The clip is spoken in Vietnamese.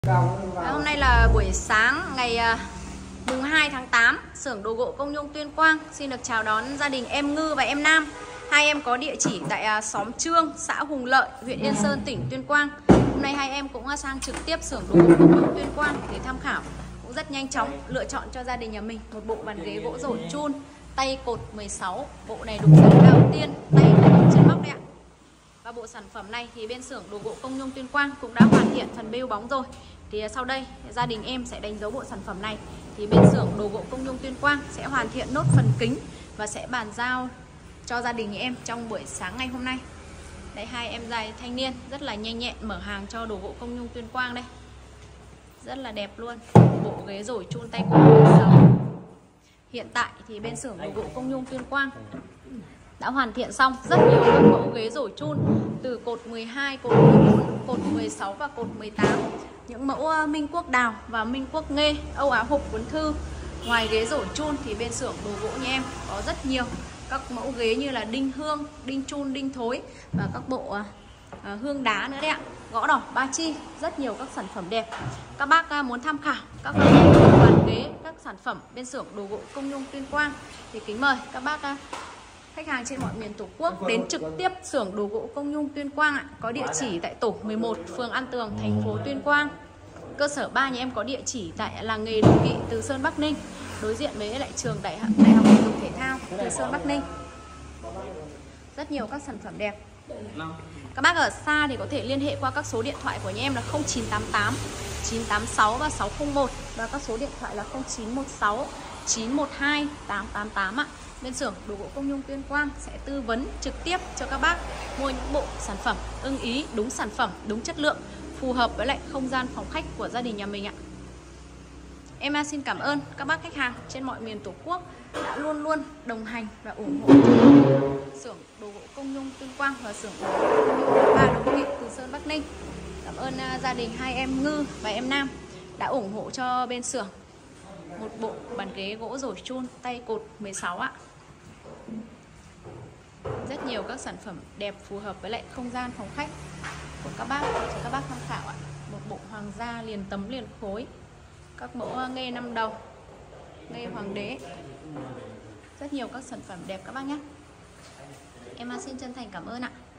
Hôm nay là buổi sáng ngày mùng 2 tháng 8, xưởng đồ gỗ Công Nhung Tuyên Quang xin được chào đón gia đình em Ngư và em Nam. Hai em có địa chỉ tại xóm Trương, xã Hùng Lợi, huyện Yên Sơn, tỉnh Tuyên Quang. Hôm nay hai em cũng sang trực tiếp xưởng đồ gỗ Công Nhung Tuyên Quang để tham khảo. Cũng rất nhanh chóng lựa chọn cho gia đình nhà mình một bộ bàn ghế gỗ rổi chun tay cột 16. Bộ này đúng dáng đầu tiên, tay cột trên móc đấy ạ. Và bộ sản phẩm này thì bên xưởng đồ gỗ Công Nhung Tuyên Quang cũng đã hoàn thiện phần bêu bóng rồi. Thì sau đây gia đình em sẽ đánh dấu bộ sản phẩm này. Thì bên xưởng đồ gỗ Công Nhung Tuyên Quang sẽ hoàn thiện nốt phần kính và sẽ bàn giao cho gia đình em trong buổi sáng ngày hôm nay. Đấy, hai em dài thanh niên rất là nhanh nhẹn mở hàng cho đồ gỗ Công Nhung Tuyên Quang đây. Rất là đẹp luôn. Bộ ghế rổi chun tay cột 16. Hiện tại thì bên xưởng đồ gỗ Công Nhung Tuyên Quang đã hoàn thiện xong rất nhiều các mẫu ghế rổi chun từ cột 12, cột 14, cột 16 và cột 18. Những mẫu Minh Quốc đào và Minh Quốc nghê, Âu Á hộp cuốn thư. Ngoài ghế rổi chun thì bên xưởng đồ gỗ nhà em có rất nhiều các mẫu ghế như là đinh hương, đinh chun, đinh thối và các bộ hương đá nữa đấy ạ. Gõ đỏ ba chi, rất nhiều các sản phẩm đẹp. Các bác muốn tham khảo các bàn ghế, các sản phẩm bên xưởng đồ gỗ Công Nhung Tuyên Quang thì kính mời các bác khách hàng trên mọi miền Tổ quốc đến trực tiếp xưởng đồ gỗ Công Nhung Tuyên Quang ạ. Có địa chỉ tại tổ 11, phường An Tường, thành phố Tuyên Quang. Cơ sở 3 nhà em có địa chỉ tại làng nghề Đồng Kỵ, Từ Sơn, Bắc Ninh, đối diện với lại trường Đại học Thể dục Thể thao Từ Sơn, Bắc Ninh. Rất nhiều các sản phẩm đẹp. Các bác ở xa thì có thể liên hệ qua các số điện thoại của nhà em là 0988 986 và 601 và các số điện thoại là 0916 912 888 ạ. Bên xưởng đồ gỗ Công Nhung Tuyên Quang sẽ tư vấn trực tiếp cho các bác mua những bộ sản phẩm ưng ý, đúng sản phẩm, đúng chất lượng, phù hợp với lại không gian phòng khách của gia đình nhà mình ạ. Em xin cảm ơn các bác khách hàng trên mọi miền Tổ quốc đã luôn luôn đồng hành và ủng hộ xưởng đồ gỗ Công Nhung Tuyên Quang và xưởng đồ gỗ Công Nhung 3 Đồng Kỵ, Từ Sơn, Bắc Ninh. Cảm ơn gia đình hai em Ngư và em Nam đã ủng hộ cho bên xưởng một bộ bàn ghế gỗ rổi chun tay cột 16 ạ. Rất nhiều các sản phẩm đẹp phù hợp với lại không gian phòng khách của các bác để cho các bác tham khảo ạ. Một bộ hoàng gia liền tấm liền khối, các mẫu nghê 5 đầu, nghê hoàng đế. Rất nhiều các sản phẩm đẹp các bác nhé. Em xin chân thành cảm ơn ạ.